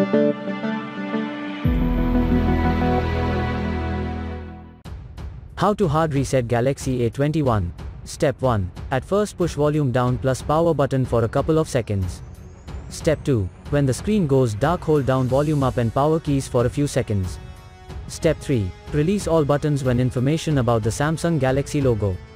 How to hard reset Galaxy A21. Step 1. At first push volume down plus power button for a couple of seconds. Step 2. When the screen goes dark, hold down volume up and power keys for a few seconds. Step 3. Release all buttons when information about the Samsung Galaxy logo.